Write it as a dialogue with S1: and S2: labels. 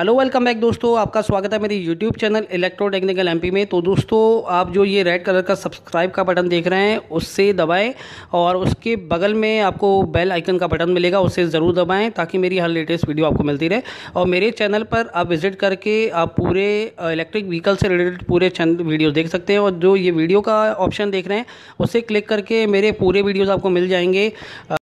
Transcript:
S1: Hello welcome back दोस्तों, आपका स्वागत है मेरे YouTube channel electro technical MP में। तो दोस्तों, आप जो ये रेड कलर का सब्सक्राइब का बटन देख रहे हैं उससे दबाएं और उसके बगल में आपको बेल आइकन का बटन मिलेगा, उससे ज़रूर दबाएं ताकि मेरी हर लेटेस्ट वीडियो आपको मिलती रहे। और मेरे चैनल पर आप विज़िट करके आप पूरे इलेक्ट्रिक व्हीकल से रिलेटेड पूरे वीडियो देख सकते हैं। और जो ये वीडियो का ऑप्शन देख रहे हैं उससे क्लिक करके मेरे पूरे वीडियोज़ आपको मिल जाएंगे।